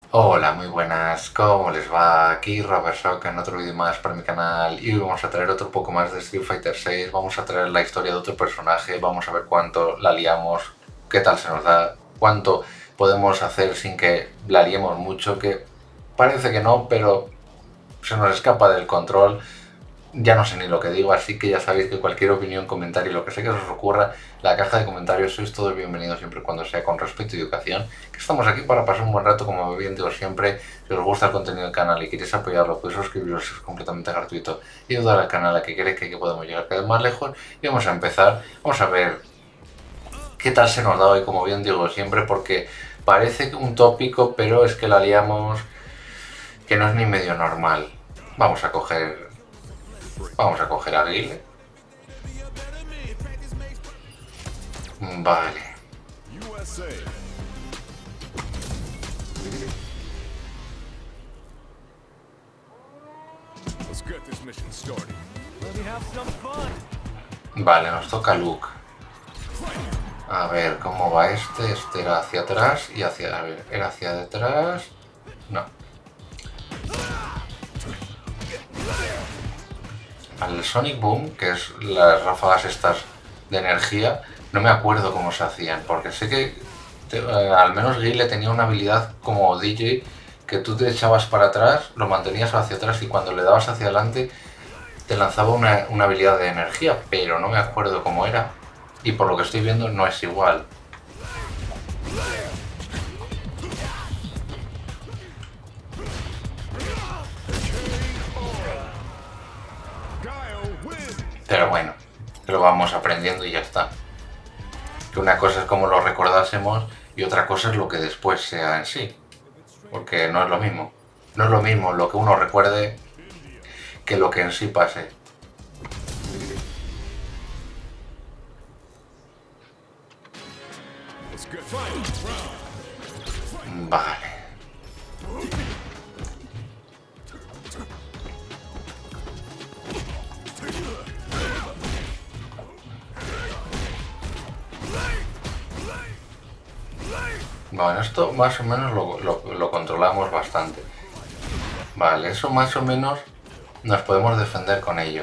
Hola, muy buenas, ¿cómo les va? Aquí Robert Shock en otro vídeo más para mi canal y hoy vamos a traer otro poco más de Street Fighter 6, vamos a traer la historia de otro personaje, vamos a ver cuánto la liamos, qué tal se nos da, cuánto podemos hacer sin que la liemos mucho, que parece que no, pero se nos escapa del control. Ya no sé ni lo que digo, así que ya sabéis que cualquier opinión, comentario, lo que sea que os ocurra, la caja de comentarios sois todos bienvenidos siempre y cuando sea con respeto y educación, que estamos aquí para pasar un buen rato, como bien digo siempre. Si os gusta el contenido del canal y queréis apoyarlo, podéis suscribiros, es completamente gratuito, y ayudar al canal a que queréis que podamos llegar cada vez más lejos. Y vamos a empezar, vamos a ver qué tal se nos da hoy, como bien digo siempre, porque parece un tópico, pero es que la liamos que no es ni medio normal. Vamos a coger a Guile. Vale. Vale, nos toca Luke. A ver, ¿cómo va este? Este era hacia atrás y hacia... A ver, era hacia detrás... No. Al Sonic Boom, que es las ráfagas estas de energía, no me acuerdo cómo se hacían, porque sé que al menos Guile tenía una habilidad como DJ, que tú te echabas para atrás, lo mantenías hacia atrás y cuando le dabas hacia adelante te lanzaba una habilidad de energía, pero no me acuerdo cómo era. Y por lo que estoy viendo no es igual. Pero bueno, lo vamos aprendiendo y ya está. Que una cosa es como lo recordásemos y otra cosa es lo que después sea en sí. Porque no es lo mismo. No es lo mismo lo que uno recuerde que lo que en sí pase. Vale. Bueno, esto más o menos lo controlamos bastante. Vale, eso más o menos nos podemos defender con ello.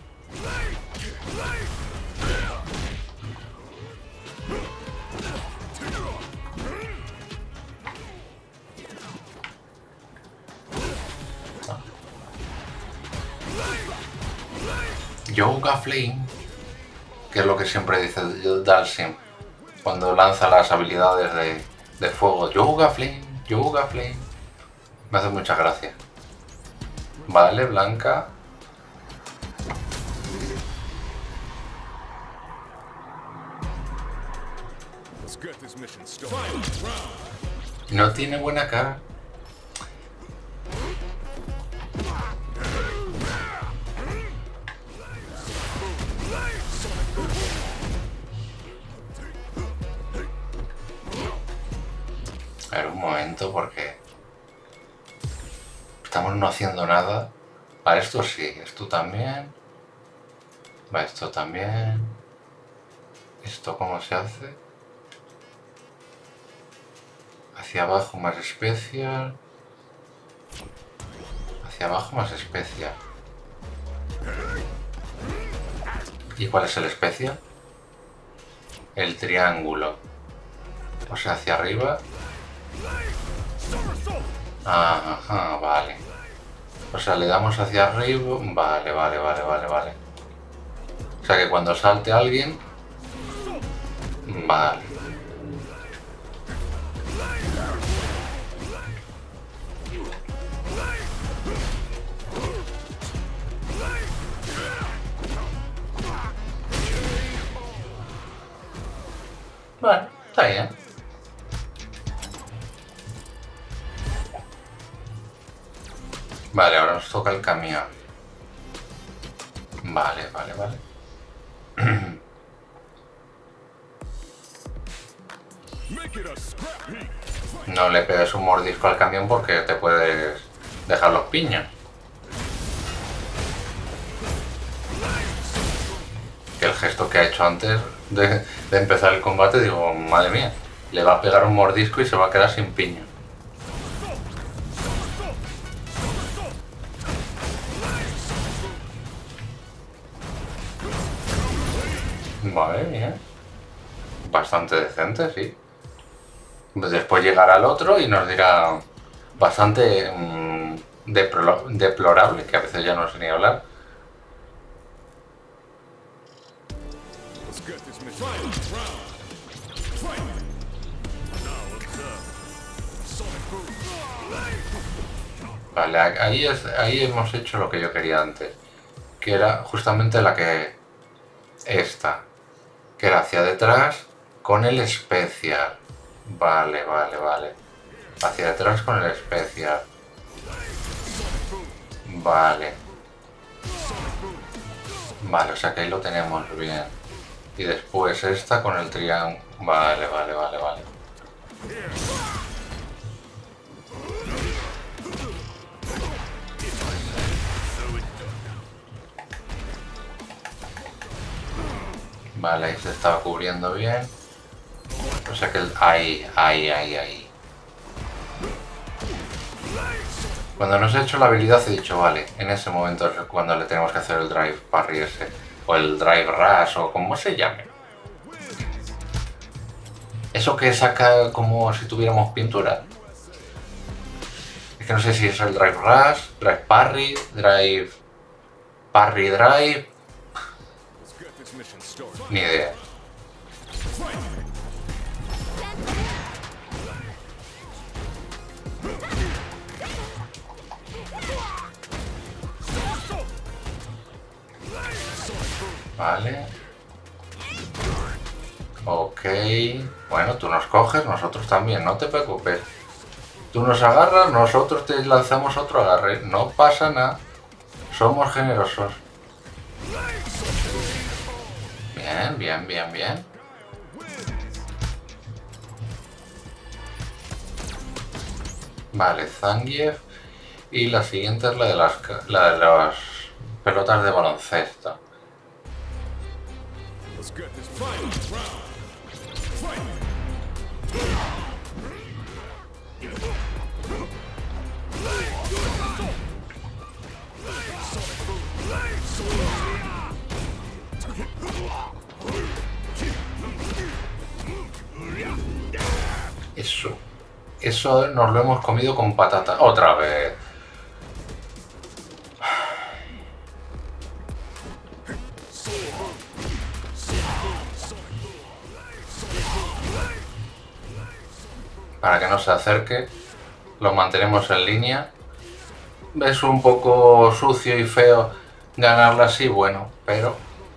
Yoga Flame, que es lo que siempre dice Dalsim cuando lanza las habilidades de fuego. Yoga Flame, Yoga Flame. Me hace mucha gracia. Vale, Blanca. No tiene buena cara. A ver, un momento, porque estamos no haciendo nada. Vale, esto sí, esto también. Vale, esto también. ¿Esto cómo se hace? Hacia abajo más especial. Hacia abajo más especial. ¿Y cuál es el especial? El triángulo. O sea, hacia arriba. Ajá, vale. O sea, le damos hacia arriba. Vale. O sea que cuando salte alguien... Vale. Bueno, está bien. Vale, ahora nos toca el camión. Vale. No le pegues un mordisco al camión porque te puedes dejar los piños. Que el gesto que ha hecho antes de empezar el combate, digo, madre mía, le va a pegar un mordisco y se va a quedar sin piña. Vale, bien. Bastante decente, sí. Después llegará el otro y nos dirá bastante deplorable, que a veces ya no sé ni hablar. Vale, ahí hemos hecho lo que yo quería antes, que era justamente esta, que era hacia detrás con el especial. Vale, vale, vale. Hacia detrás con el especial. Vale. Vale, o sea que ahí lo tenemos bien. Y después esta con el triángulo. Vale, vale, vale, vale. Vale, ahí se estaba cubriendo bien. O sea que ahí. Cuando nos he hecho la habilidad he dicho, vale, en ese momento es cuando le tenemos que hacer el drive parry ese. O el drive rush o como se llame. Eso que saca como si tuviéramos pintura. Es que no sé si es el drive rush, drive parry, drive parry drive. Ni idea. Vale. Ok. Bueno, tú nos coges, nosotros también, no te preocupes. Tú nos agarras, nosotros te lanzamos otro agarre. No pasa nada. Somos generosos. Bien, bien, bien, bien. Vale, Zangief. Y la siguiente es la de las pelotas de baloncesto. Eso nos lo hemos comido con patata. Otra vez. Para que no se acerque, lo mantenemos en línea. Es un poco sucio y feo ganarla así, bueno, pero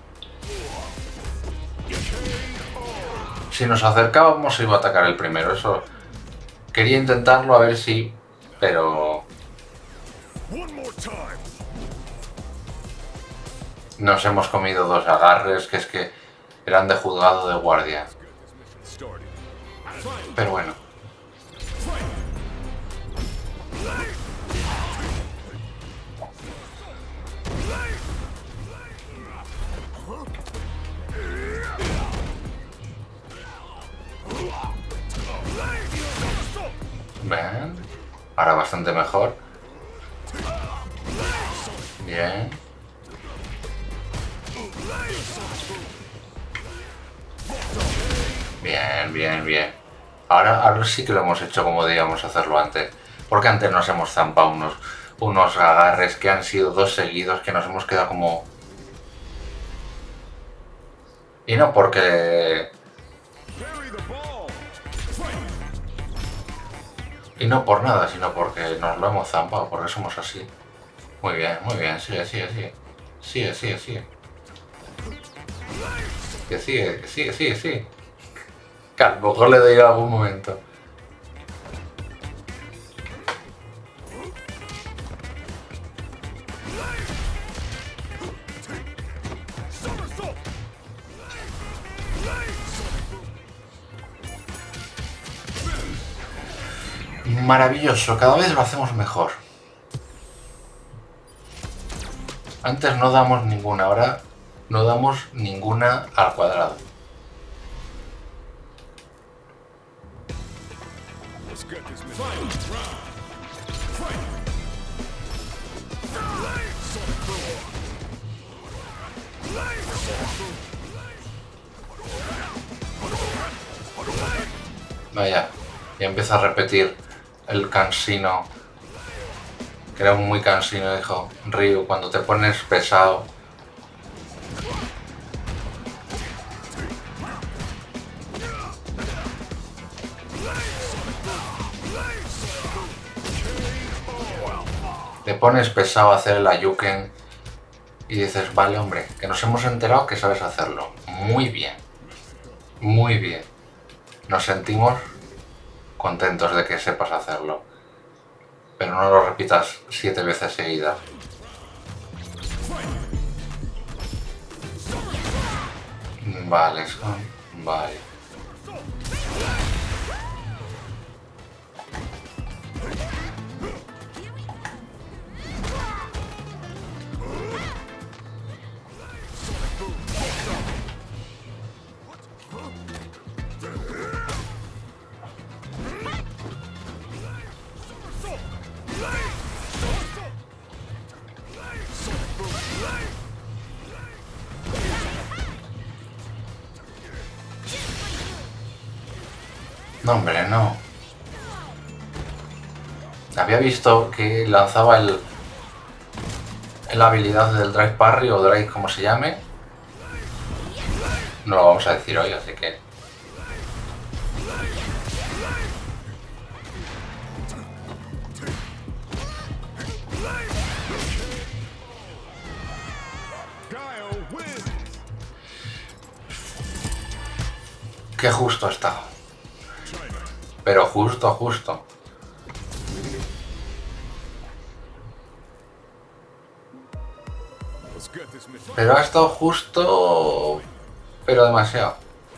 si nos acercábamos iba a atacar el primero. Eso quería intentarlo a ver si, pero nos hemos comido dos agarres que es que eran de juzgado de guardia. Pero bueno. Ven. Ahora bastante mejor. Bien. Bien, bien, bien. Ahora sí que lo hemos hecho como debíamos hacerlo antes. Porque antes nos hemos zampado unos agarres que han sido dos seguidos que nos hemos quedado como... Y no porque... Y no por nada, sino porque nos lo hemos zampado, porque somos así. Muy bien, sigue, sigue, sigue. Sigue, sigue, sigue. Que sigue, que sigue, sigue, sigue. Que a lo mejor le doy algún momento. Maravilloso, cada vez lo hacemos mejor. Antes no damos ninguna, ahora no damos ninguna al cuadrado. Vaya, ya empieza a repetir el cansino, que era muy cansino, dijo Ryu, cuando te pones pesado. Te pones pesado a hacer el Ayuken y dices, vale hombre, que nos hemos enterado que sabes hacerlo. Muy bien. Muy bien. Nos sentimos contentos de que sepas hacerlo. Pero no lo repitas 7 veces seguidas. Vale, vale. No, hombre, no. Había visto que lanzaba la habilidad del Drive Parry o Drive como se llame. No lo vamos a decir hoy, así que... Qué justo está. Pero justo, justo. Pero ha estado justo... pero demasiado.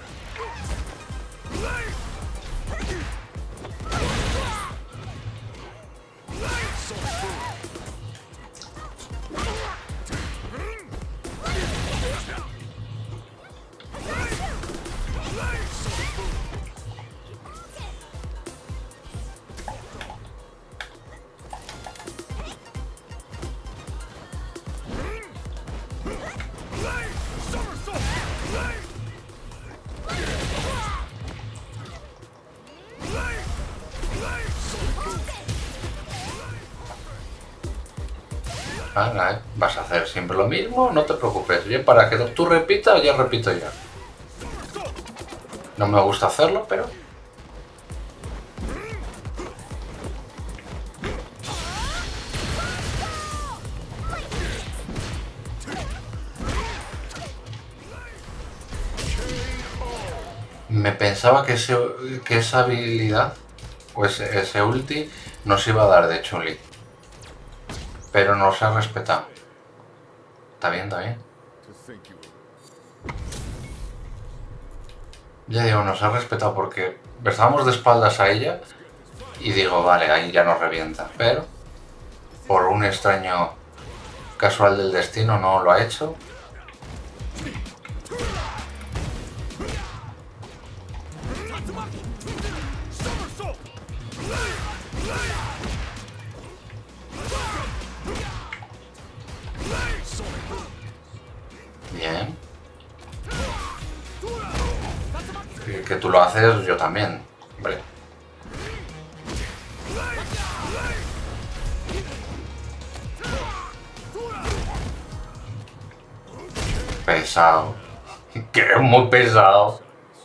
Venga, vas a hacer siempre lo mismo, no te preocupes. Yo para que tú repitas, ya repito yo. No me gusta hacerlo, pero... Me pensaba que esa habilidad, o ese ulti, nos iba a dar de Chun-Li. Pero nos ha respetado. Está bien, está bien. Ya digo, nos ha respetado porque estábamos de espaldas a ella y digo, vale, ahí ya nos revienta. Pero, por un extraño casual del destino, no lo ha hecho. Bien. Que tú lo haces, yo también. Hombre. Pesado. Que es muy pesado.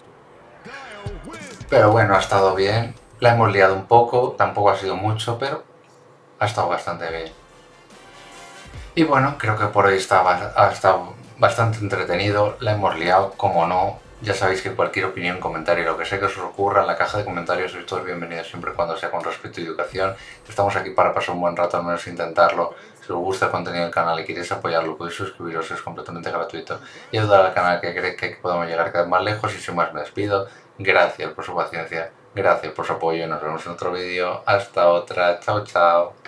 Pero bueno, ha estado bien. La hemos liado un poco, tampoco ha sido mucho, pero ha estado bastante bien. Y bueno, creo que por ahí ha estado bastante entretenido. La hemos liado, como no. Ya sabéis que cualquier opinión, comentario, lo que sea que os ocurra en la caja de comentarios, sois todos bienvenidos siempre y cuando sea con respeto y educación. Estamos aquí para pasar un buen rato, al menos intentarlo. Si os gusta el contenido del canal y queréis apoyarlo, podéis suscribiros, es completamente gratuito. Y ayudar al canal que cree que podamos llegar cada vez más lejos. Y sin más me despido. Gracias por su paciencia, gracias por su apoyo y nos vemos en otro vídeo. Hasta otra, chao chao.